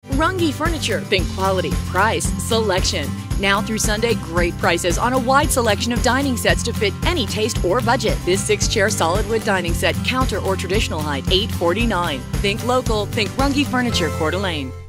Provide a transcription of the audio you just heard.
Runge Furniture. Think quality, price, selection. Now through Sunday, great prices on a wide selection of dining sets to fit any taste or budget. This 6-chair solid wood dining set, counter or traditional height, $849. Think local, think Runge Furniture, Coeur d'Alene.